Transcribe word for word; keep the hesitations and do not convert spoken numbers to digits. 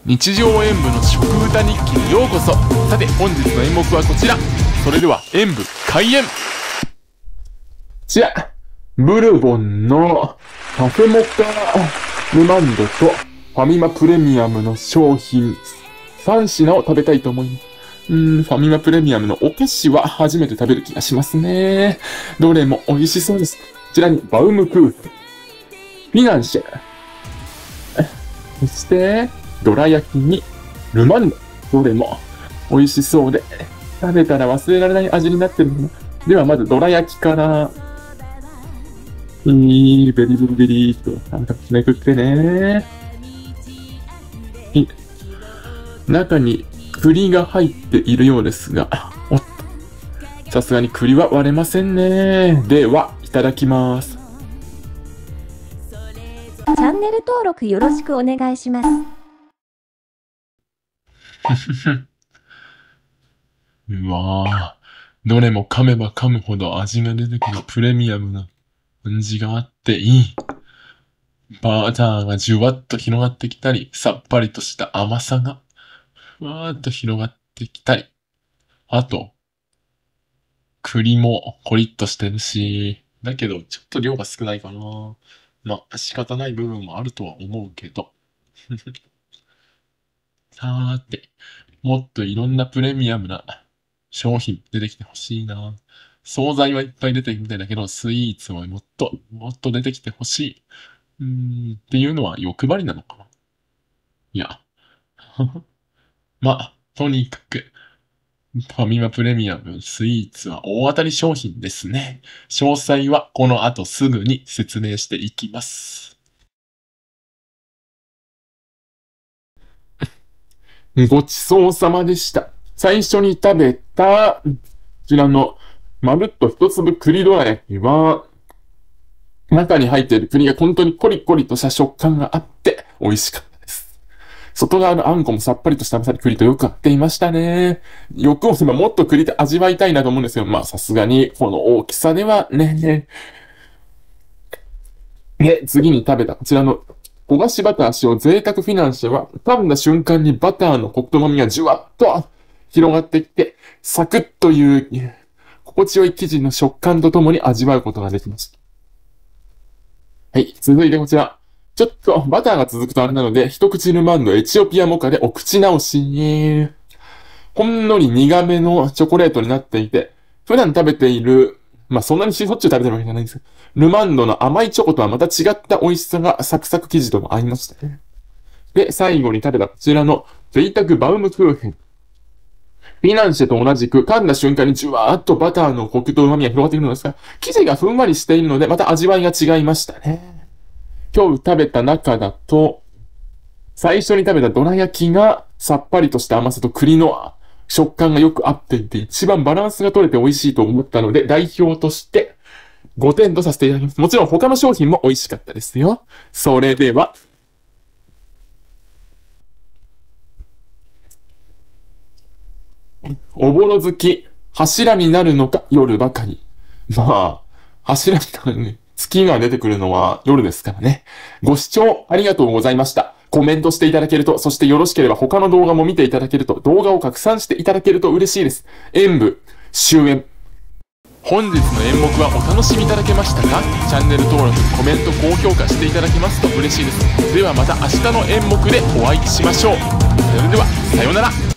日常演舞の食歌日記にようこそ。さて本日の演目はこちら。それでは演舞開演。こちらブルボンのカフェモカルマンドとファミマプレミアムの商品さん品を食べたいと思います。うーん、ファミマプレミアムのお菓子は初めて食べる気がしますね。どれも美味しそうです。こちらにバウムクーヘン、フィナンシェ、そしてどら焼きにルマンド。どれも美味しそうで、食べたら忘れられない味になってるの。ではまずどら焼きから、いー、ベリベリベリーっと、なんかめくってね。中に栗が入っているようですが、おっと、さすがに栗は割れませんね。では、いただきます。 チャンネル登録よろしくお願いします。 うわぁ、どれも噛めば噛むほど味が出てくるプレミアムな感じがあっていい。バターがじゅわっと広がってきたり、さっぱりとした甘さがふわーっと広がってきたり、あと、栗もコリッとしてるし、だけどちょっと量が少ないかな。まあ仕方ない部分もあるとは思うけど。さーて、もっといろんなプレミアムな商品出てきてほしいな。惣菜はいっぱい出てきてみたいだけど、スイーツはもっと、もっと出てきてほしい。うーん、っていうのは欲張りなのかな。いや。まあ、とにかく、ファミマプレミアムスイーツは大当たり商品ですね。詳細はこの後すぐに説明していきます。ごちそうさまでした。最初に食べた、こちらの、まるっと一粒栗どら焼きは、中に入っている栗が本当にコリコリとした食感があって、美味しかったです。外側のあんこもさっぱりとした甘さで栗とよく合っていましたね。欲をすればもっと栗で味わいたいなと思うんですけど、まあさすがにこの大きさではね。で、次に食べたこちらの焦がしバター使用贅沢フィナンシェは、噛んだ瞬間にバターのコクと旨味がじゅわっと広がってきて、サクッという心地よい生地の食感とともに味わうことができました。はい、続いてこちら。ちょっとバターが続くとあれなので、一口ルマンドエチオピアモカでお口直し。ほんのり苦めのチョコレートになっていて、普段食べている、まあそんなにしょっちゅう食べてるわけじゃないんですけど、ルマンドの甘いチョコとはまた違った美味しさがサクサク生地とも合いましたね。で、最後に食べたこちらの贅沢バウムクーヘン。フィナンシェと同じく噛んだ瞬間にじゅわーっとバターのコクと旨味が広がっているのですが、生地がふんわりしているのでまた味わいが違いましたね。今日食べた中だと、最初に食べたどら焼きがさっぱりとした甘さと栗の食感がよく合っていて、一番バランスが取れて美味しいと思ったので、代表としてごてんとさせていただきます。もちろん他の商品も美味しかったですよ。それでは、おぼろ月、柱になるのか夜ばかり。まあ、柱になるね。月が出てくるのは夜ですからね。ご視聴ありがとうございました。コメントしていただけると、そしてよろしければ他の動画も見ていただけると、動画を拡散していただけると嬉しいです。演舞終演。本日の演目はお楽しみいただけましたか？チャンネル登録、コメント、高評価していただけますと嬉しいです。ではまた明日の演目でお会いしましょう。それでは、さようなら。